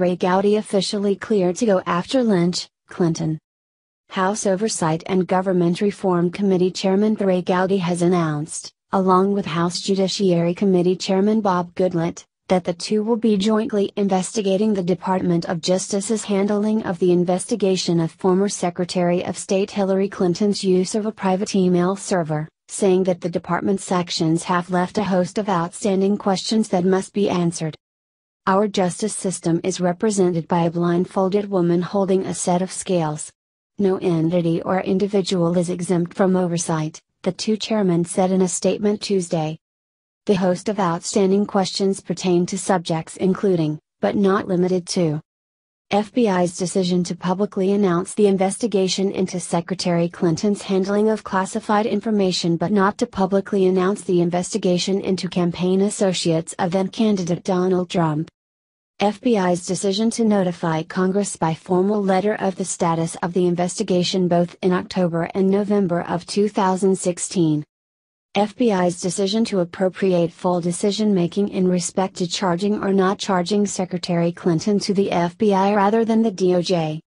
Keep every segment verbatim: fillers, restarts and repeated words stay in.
Trey Gowdy officially cleared to go after Lynch, Clinton. House Oversight and Government Reform Committee Chairman Trey Gowdy has announced, along with House Judiciary Committee Chairman Bob Goodlatte, that the two will be jointly investigating the Department of Justice's handling of the investigation of former Secretary of State Hillary Clinton's use of a private email server, saying that the department's actions have left a host of outstanding questions that must be answered. Our justice system is represented by a blindfolded woman holding a set of scales. No entity or individual is exempt from oversight, the two chairmen said in a statement Tuesday. The host of outstanding questions pertain to subjects including, but not limited to, F B I's decision to publicly announce the investigation into Secretary Clinton's handling of classified information but not to publicly announce the investigation into campaign associates of then-candidate Donald Trump. F B I's decision to notify Congress by formal letter of the status of the investigation both in October and November of two thousand sixteen. F B I's decision to appropriate full decision-making in respect to charging or not charging Secretary Clinton to the F B I rather than the D O J.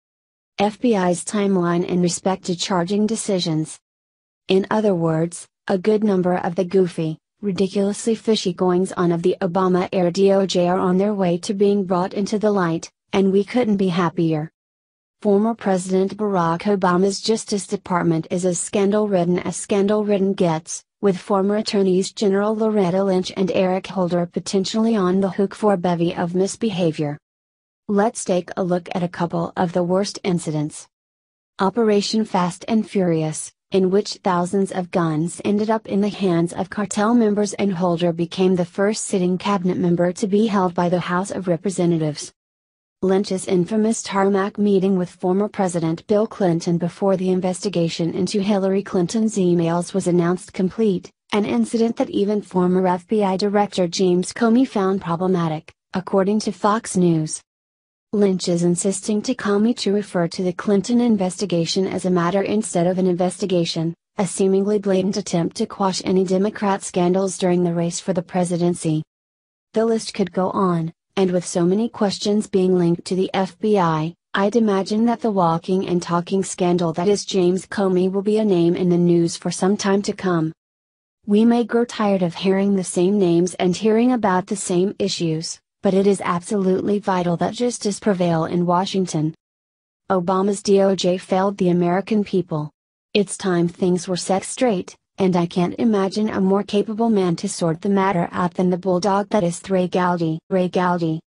F B I's timeline in respect to charging decisions. In other words, a good number of the goofy, ridiculously fishy goings-on of the Obama-era D O J are on their way to being brought into the light, and we couldn't be happier. Former President Barack Obama's Justice Department is as scandal-ridden as scandal-ridden gets, with former Attorneys General Loretta Lynch and Eric Holder potentially on the hook for a bevy of misbehavior. Let's take a look at a couple of the worst incidents. Operation Fast and Furious, in which thousands of guns ended up in the hands of cartel members, and Holder became the first sitting cabinet member to be held by the House of Representatives. Lynch's infamous tarmac meeting with former President Bill Clinton before the investigation into Hillary Clinton's emails was announced complete, an incident that even former F B I Director James Comey found problematic, according to Fox News. Lynch is insisting to Comey to refer to the Clinton investigation as a matter instead of an investigation, a seemingly blatant attempt to quash any Democrat scandals during the race for the presidency. The list could go on. And with so many questions being linked to the F B I, I'd imagine that the walking and talking scandal that is James Comey will be a name in the news for some time to come. We may grow tired of hearing the same names and hearing about the same issues, but it is absolutely vital that justice prevail in Washington. Obama's D O J failed the American people. It's time things were set straight, and I can't imagine a more capable man to sort the matter out than the bulldog that is Trey Gowdy. Trey Gowdy.